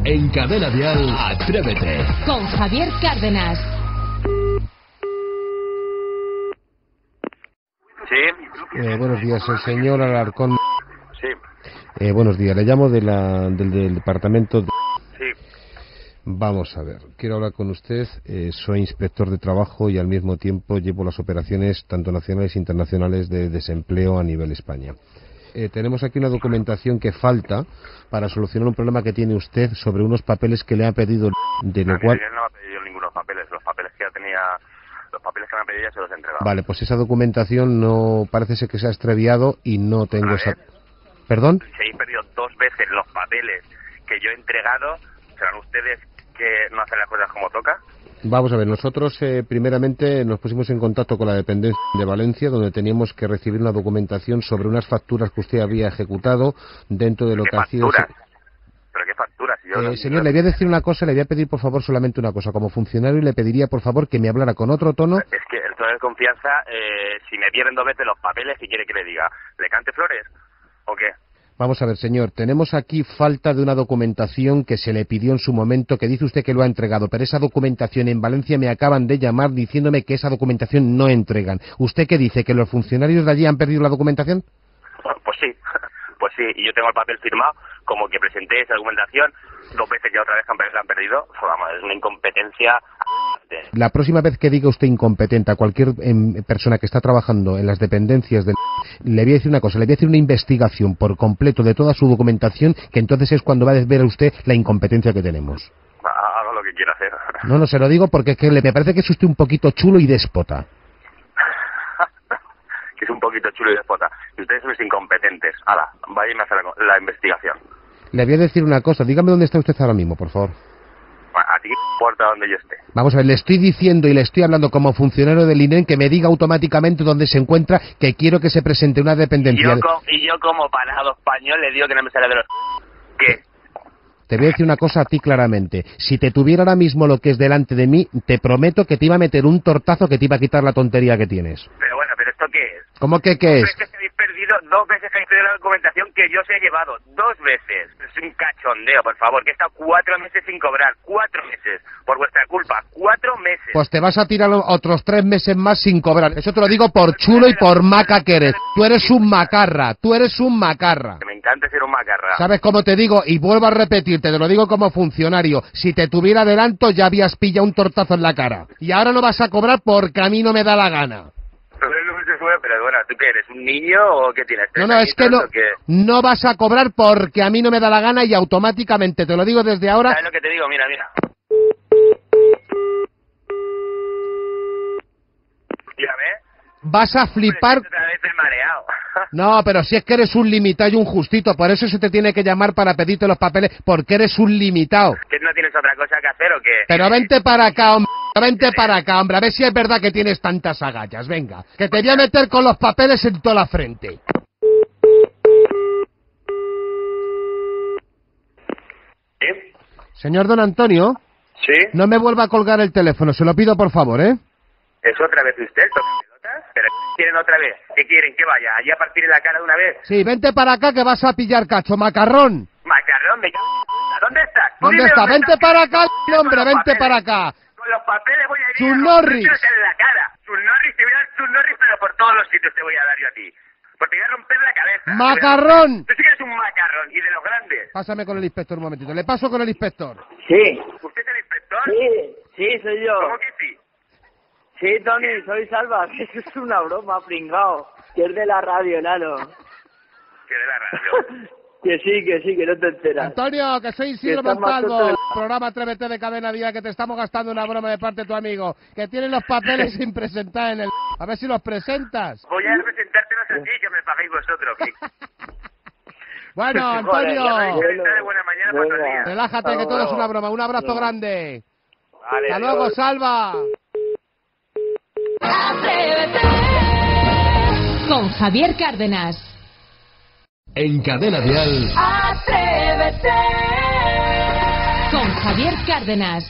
En Cadena Dial, Atrévete. Con Javier Cárdenas. Sí. Buenos días, el señor Alarcón. Sí. Buenos días, le llamo del departamento de... Sí. Vamos a ver, quiero hablar con usted. Soy inspector de trabajo y al mismo tiempo llevo las operaciones tanto nacionales e internacionales de desempleo a nivel España. Tenemos aquí una documentación que falta para solucionar un problema que tiene usted sobre unos papeles que le ha pedido, de lo cual... No me ha pedido ningunos papeles, los papeles que ya tenía, los papeles que me han pedido ya se los he entregado. Vale, pues esa documentación no parece ser que se ha extraviado y no tengo esa... ¿Perdón? Si he perdido 2 veces los papeles que yo he entregado, ¿serán ustedes que no hacen las cosas como toca? Vamos a ver, nosotros primeramente nos pusimos en contacto con la dependencia de Valencia, donde teníamos que recibir una documentación sobre unas facturas que usted había ejecutado dentro de lo que ha sido... ¿Pero qué facturas? Señor, le voy a decir una cosa, le voy a pedir por favor solamente una cosa. Como funcionario le pediría por favor que me hablara con otro tono. Es que el tono de confianza, si me pierden 2 veces los papeles, ¿qué quiere que le diga? ¿Le cante flores o qué? Vamos a ver, señor, tenemos aquí falta de una documentación que se le pidió en su momento, que dice usted que lo ha entregado, pero esa documentación en Valencia me acaban de llamar diciéndome que esa documentación no entregan. ¿Usted qué dice, que los funcionarios de allí han perdido la documentación? Pues sí, y yo tengo el papel firmado como que presenté esa documentación 2 veces y otra vez la han perdido. Vamos, es una incompetencia. La próxima vez que diga usted incompetente a cualquier persona que está trabajando en las dependencias del... Le voy a decir una cosa, le voy a decir una investigación por completo de toda su documentación, que entonces es cuando va a ver a usted la incompetencia que tenemos. Haga lo que quiera hacer. No, se lo digo porque es que me parece que es usted un poquito chulo y déspota. Que es un poquito chulo y déspota. Y ustedes son los incompetentes. Hala, váyame a hacer la investigación. Le voy a decir una cosa, dígame dónde está usted ahora mismo, por favor. A ti no importa donde yo esté. Vamos a ver, le estoy diciendo y le estoy hablando como funcionario del INEM que me diga automáticamente dónde se encuentra, que quiero que se presente una dependencia. Y yo como parado español le digo que no me sale de los... ¿Qué? Te voy a decir una cosa a ti claramente. Si te tuviera ahora mismo lo que es delante de mí, te prometo que te iba a meter un tortazo que te iba a quitar la tontería que tienes. Pero bueno, ¿pero esto qué es? ¿Cómo que qué es? 2 veces que habéis perdido, 2 veces que habéis perdido la documentación que yo os he llevado. 2 veces. Es un cachondeo, por favor, que he estado 4 meses sin cobrar. 4 meses. Por vuestra culpa. 4 meses. Pues te vas a tirar otros 3 meses más sin cobrar. Eso te lo digo por chulo y por maca que eres. Tú eres un macarra. Tú eres un macarra. Que me encanta ser un macarra. ¿Sabes cómo te digo? Y vuelvo a repetirte, te lo digo como funcionario. Si te tuviera adelanto ya habías pillado un tortazo en la cara. Y ahora no vas a cobrar porque a mí no me da la gana. Pero bueno, ¿tú qué eres? ¿Un niño o qué tienes? No, es que no vas a cobrar porque a mí no me da la gana y automáticamente, te lo digo desde ahora... ¿Sabes lo que te digo? Mira. Dígame. Vas a flipar... Otra vez el mareado. No, pero si es que eres un limitado y un justito, por eso se te tiene que llamar para pedirte los papeles, porque eres un limitado. ¿Que no tienes otra cosa que hacer o qué? Pero vente para acá, hombre. Vente para acá, hombre, a ver si es verdad que tienes tantas agallas. Venga, que te voy a meter con los papeles en toda la frente. ¿Sí? Señor don Antonio. ¿Sí? No me vuelva a colgar el teléfono, se lo pido por favor, ¿eh? ¿Es otra vez usted, pelotas? ¿Pero quieren otra vez? ¿Qué quieren? ¿Que vaya? ¿Allí a partir en la cara de una vez? Sí, vente para acá que vas a pillar cacho, macarrón. Macarrón, ¿dónde estás? ¿Dónde está? Vente para acá, hombre, vente para acá. Con los papeles voy a ir Chus a Norris. en la cara. Chus Norris, te voy a dar Chus Norris, pero por todos los sitios te voy a dar yo a ti. Porque te voy a romper la cabeza. ¡Macarrón! Tú sí que eres un macarrón, y de los grandes. Pásame con el inspector un momentito. Le paso con el inspector. Sí, ¿Usted es el inspector? sí, soy yo. ¿Cómo que sí? Sí, Tony, soy Salva. Eso es una broma, pringao. Que es de la radio, nano. Que de la radio. Que sí, que no te enteras. Antonio, que soy Isidro Que estás más Montalvo, tonto programa Atrévete de Cadena Día, que te estamos gastando una broma de parte de tu amigo, que tiene los papeles sin presentar en el... A ver si los presentas. Voy a presentártelos así, que me pagáis vosotros. Bueno, Antonio, Joder, de buena mañana para todos los días. relájate, que todo es una broma. Un abrazo grande. Vale, Hasta luego, adiós. Salva. Con Javier Cárdenas. En Cadena Dial, Atrévete. Con Javier Cárdenas.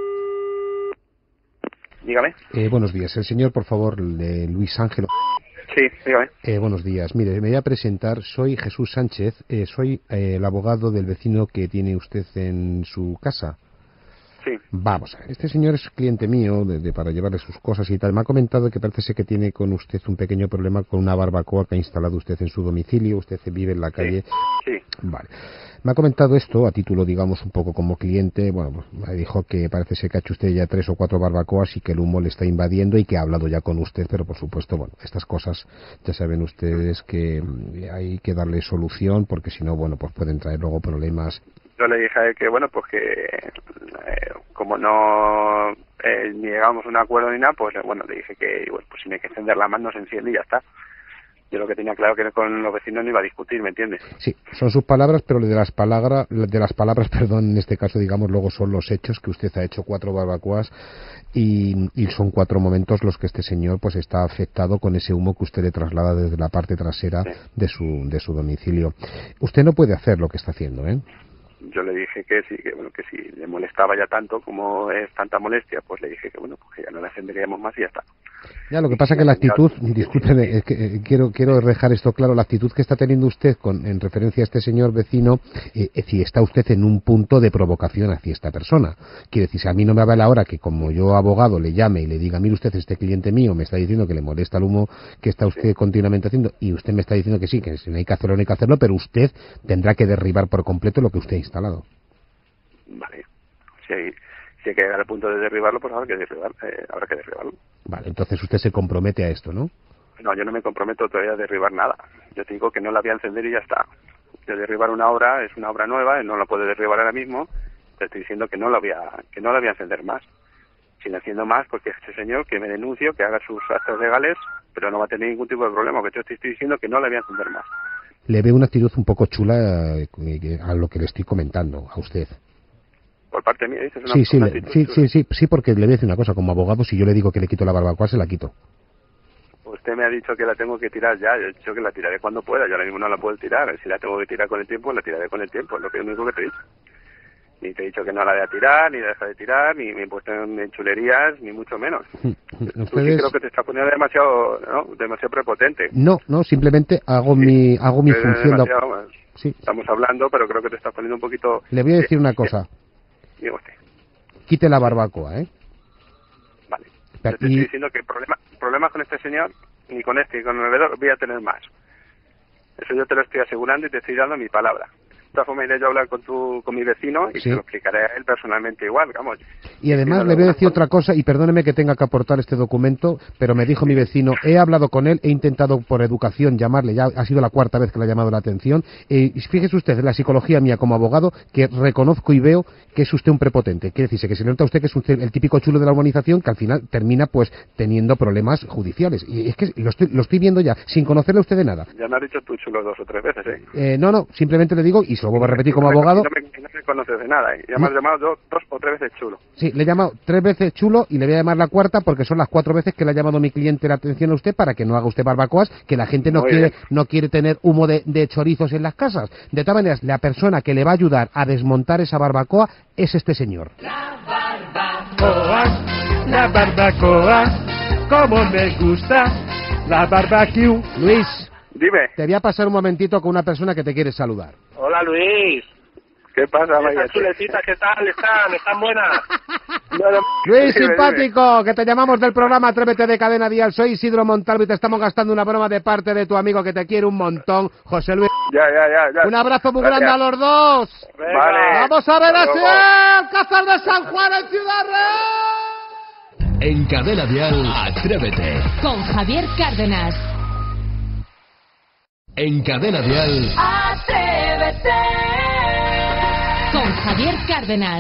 Dígame. Buenos días. El señor, por favor, Luis Ángel. Sí, dígame. Buenos días. Mire, me voy a presentar. Soy Jesús Sánchez. Soy el abogado del vecino que tiene usted en su casa. Sí. Vamos a ver. Este señor es cliente mío para llevarle sus cosas y tal. Me ha comentado que parece ser que tiene con usted un pequeño problema con una barbacoa que ha instalado usted en su domicilio. Usted vive en la calle. Sí. Vale. Me ha comentado esto a título, digamos, un poco como cliente. Bueno, pues me dijo que parece ser que ha hecho usted ya 3 o 4 barbacoas y que el humo le está invadiendo y que ha hablado ya con usted, pero por supuesto, bueno, estas cosas ya saben ustedes que hay que darle solución porque si no, bueno, pues pueden traer luego problemas. Yo le dije a él que, bueno, pues que como no ni llegamos a un acuerdo ni nada, pues bueno, le dije que, bueno, pues si me hay que encender la mano, se enciende y ya está. Yo lo que tenía claro que con los vecinos no iba a discutir, ¿me entiendes? Sí, son sus palabras, pero de las palabras, perdón, en este caso, digamos, luego son los hechos, que usted ha hecho 4 barbacoas y son 4 momentos los que este señor pues está afectado con ese humo que usted le traslada desde la parte trasera de su domicilio. Usted no puede hacer lo que está haciendo, ¿eh? Yo le dije que sí, que bueno, que si le molestaba ya tanto como es tanta molestia, pues le dije que bueno, pues que ya no le encenderíamos más y ya está. Ya, lo que pasa que la actitud, discúlpeme, es que quiero dejar esto claro, la actitud que está teniendo usted en referencia a este señor vecino, si está usted en un punto de provocación hacia esta persona. Quiere decir, si a mí no me vale ahora que como yo abogado le llame y le diga, mire usted, este cliente mío me está diciendo que le molesta el humo que está usted continuamente haciendo y usted me está diciendo que sí, que si no hay que hacerlo, no hay que hacerlo, pero usted tendrá que derribar por completo lo que usted ha instalado. Vale, si hay que llegar al punto de derribarlo, pues habrá que derribarlo. Vale, entonces usted se compromete a esto, ¿no? No, yo no me comprometo todavía a derribar nada. Yo te digo que no la voy a encender y ya está. Yo derribar una obra es una obra nueva, no la puedo derribar ahora mismo. Te estoy diciendo que no la voy a encender más. Si la enciendo más, porque este señor que me denuncie, que haga sus actos legales, pero no va a tener ningún tipo de problema, porque yo te estoy diciendo que no la voy a encender más. Le veo una actitud un poco chula a lo que le estoy comentando a usted. Por parte mía, dices sí, porque le voy a decir una cosa, como abogado, si yo le digo que le quito la barbacoa, se la quito. Usted me ha dicho que la tengo que tirar ya, yo he dicho que la tiraré cuando pueda, yo ahora mismo no la puedo tirar, si la tengo que tirar con el tiempo, la tiraré con el tiempo, es lo único que te he dicho. Ni te he dicho que no la voy a tirar, ni la dejo de tirar, ni me he puesto en chulerías, ni mucho menos. Tú sí creo que te estás poniendo demasiado prepotente. No, simplemente hago mi función. Sí. Estamos hablando, pero creo que te estás poniendo un poquito... Le voy a decir una cosa. Diga usted. Quite la barbacoa, ¿eh? Vale. Yo te estoy diciendo que problemas con este señor, ni con este, ni con el bebedor, voy a tener más. Eso yo te lo estoy asegurando y te estoy dando mi palabra. De todas formas iré yo a hablar con mi vecino y te lo explicaré a él personalmente igual, vamos. Y además le voy a decir otra cosa, y perdóneme que tenga que aportar este documento, pero me dijo mi vecino, he hablado con él, he intentado por educación llamarle, ya ha sido la 4ª vez que le ha llamado la atención, y fíjese usted, la psicología mía como abogado, que reconozco y veo que es usted un prepotente. Quiere decirse que se nota usted que es usted el típico chulo de la urbanización que al final termina pues teniendo problemas judiciales. Y es que lo estoy viendo ya, sin conocerle a usted de nada. Ya me has dicho tú chulo 2 o 3 veces, No, simplemente le digo, y se lo vuelvo a repetir como abogado. No me conoces de nada, ya me has llamado 2 o 3 veces chulo. Sí, le he llamado 3 veces chulo y le voy a llamar la 4ª porque son las 4 veces que le ha llamado mi cliente la atención a usted para que no haga usted barbacoas, que la gente no quiere tener humo de chorizos en las casas. De todas maneras, la persona que le va a ayudar a desmontar esa barbacoa es este señor. La barbacoa, como me gusta, la barbecue. Luis, dime. Te voy a pasar un momentito con una persona que te quiere saludar. Hola Luis. ¿Qué pasa, María? Esas chuletitas, ¿qué tal? ¿Están buenas? Luis, simpático, que te llamamos del programa Atrévete de Cadena Dial. Soy Isidro Montalvo y te estamos gastando una broma de parte de tu amigo que te quiere un montón, José Luis. Ya. Un abrazo muy grande a los dos. Vale. Vamos a ver así el Cázar de San Juan en Ciudad Real. En Cadena Dial, Atrévete. Con Javier Cárdenas. En Cadena Dial, Atrévete. Con Javier Cárdenas.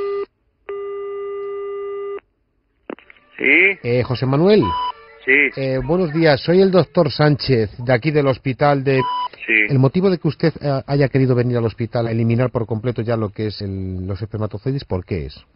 Sí. José Manuel. Sí. Buenos días, soy el doctor Sánchez, de aquí del hospital de... Sí. El motivo de que usted haya querido venir al hospital a eliminar por completo ya lo que es los espermatozoides, ¿por qué es?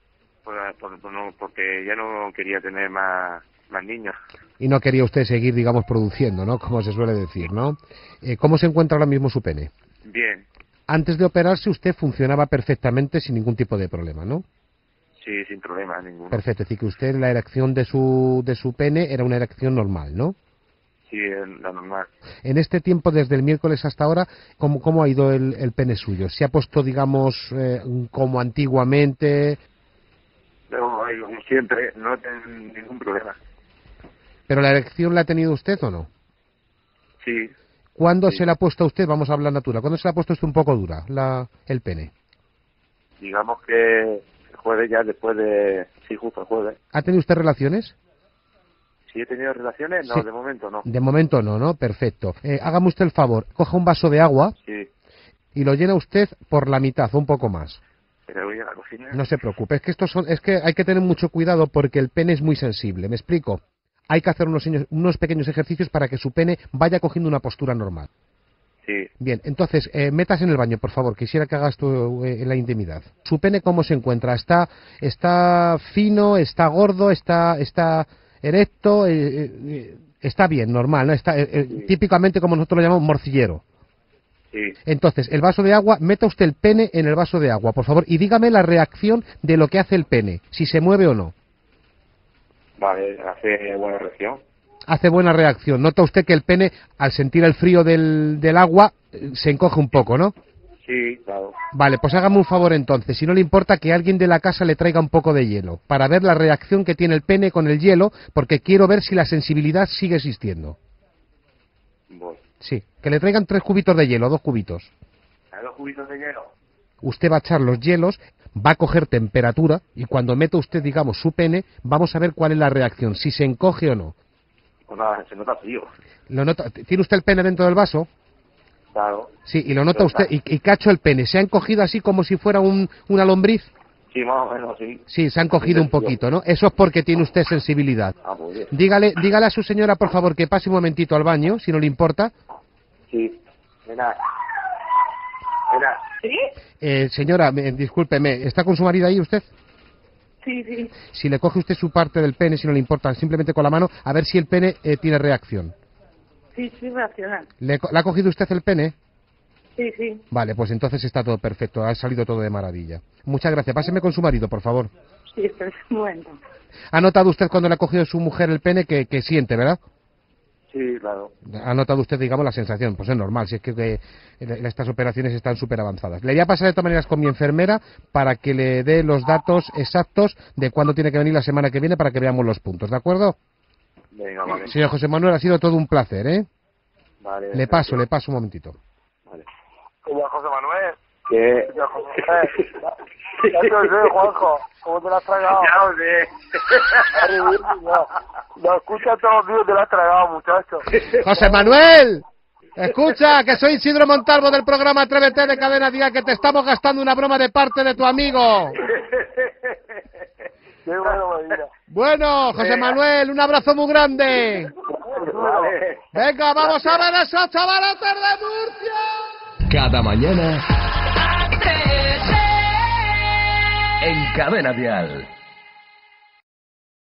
Porque ya no quería tener más niños. Y no quería usted seguir, digamos, produciendo, ¿no? Como se suele decir, ¿no? ¿Cómo se encuentra ahora mismo su pene? Bien. Antes de operarse usted funcionaba perfectamente sin ningún tipo de problema, ¿no? Sí, sin problema ninguno. Perfecto, es decir, que usted la erección de su pene era una erección normal, ¿no? Sí. Sí, la normal. En este tiempo, desde el miércoles hasta ahora, ¿cómo ha ido el pene suyo? ¿Se ha puesto, digamos, como antiguamente? Pero, como siempre, no tengo ningún problema. ¿Pero la erección la ha tenido usted o no? Sí. ¿Cuándo Sí. se la ha puesto a usted? Vamos a hablar natural. ¿Cuándo se la ha puesto usted un poco dura el pene? Digamos que el jueves ya después de... Sí, justo el jueves. ¿Ha tenido usted relaciones? ¿Sí he tenido relaciones? No, Sí. de momento no. De momento no, ¿no? Perfecto. Hágame usted el favor, coja un vaso de agua Sí. y lo llena usted por la mitad, o un poco más. Pero voy a la cocina. No se preocupe, es que hay que tener mucho cuidado porque el pene es muy sensible, ¿me explico? Hay que hacer unos pequeños ejercicios para que su pene vaya cogiendo una postura normal. Sí. Bien, entonces, métase en el baño, por favor, quisiera que haga esto en la intimidad. ¿Su pene cómo se encuentra? ¿Está fino? ¿Está gordo? ¿Está erecto? Está bien, normal, ¿no? Está típicamente, como nosotros lo llamamos, morcillero. Sí. Entonces, el vaso de agua, meta usted el pene en el vaso de agua, por favor, y dígame la reacción de lo que hace el pene, si se mueve o no. Vale, hace buena reacción. Hace buena reacción. Nota usted que el pene, al sentir el frío del agua, se encoge un poco, ¿no? Sí, claro. Vale, pues hágame un favor entonces, si no le importa que alguien de la casa le traiga un poco de hielo, para ver la reacción que tiene el pene con el hielo, porque quiero ver si la sensibilidad sigue existiendo. Voy. Sí, que le traigan 3 cubitos de hielo, 2 cubitos. ¿Hay 2 cubitos de hielo? Usted va a echar los hielos, va a coger temperatura, y cuando meta usted, digamos, su pene, vamos a ver cuál es la reacción, si se encoge o no. Pues nada, se nota frío. ¿Lo nota? ¿Tiene usted el pene dentro del vaso? Claro. Sí, y lo nota usted, y cacho el pene, ¿se ha encogido así como si fuera una lombriz? Sí, más o menos, sí. Sí, se han cogido un poquito, ¿no? Eso es porque tiene usted sensibilidad. Ah, muy bien. Dígale a su señora, por favor, que pase un momentito al baño, si no le importa. Sí. Mira. Mira. ¿Sí? Señora, discúlpeme, ¿está con su marido ahí usted? Sí, sí. Si le coge usted su parte del pene, si no le importa, simplemente con la mano, a ver si el pene tiene reacción. Sí, sí, reaccionan. ¿Le ha cogido usted el pene? Sí, sí. Vale, pues entonces está todo perfecto, ha salido todo de maravilla. Muchas gracias. Páseme con su marido, por favor. Sí, espera un momento. ¿Ha notado usted cuando le ha cogido su mujer el pene que siente, verdad? Sí, claro. ¿Ha notado usted, digamos, la sensación? Pues es normal, si es que estas operaciones están súper avanzadas. Le voy a pasar de todas maneras con mi enfermera para que le dé los datos exactos de cuándo tiene que venir la semana que viene para que veamos los puntos, ¿de acuerdo? Venga, vale. Señor José Manuel, ha sido todo un placer, ¿eh? Vale. Le paso un momentito. Vale. Señor José Manuel. ¿Qué? Señor José Manuel. Ya te lo sé, Juanjo. ¿Cómo te lo has tragado? Ya lo sé. Lo escucha todos los días, te lo has tragado, muchacho. ¡José Manuel! Escucha, que soy Isidro Montalvo del programa Atrévete de Cadena Día, que te estamos gastando una broma de parte de tu amigo. Qué bueno, Medina. Bueno, José Manuel, un abrazo muy grande. Vale. Venga, vamos a ver esos chavalotes de Murcia. Cada mañana Atrévete. en Cadena Dial.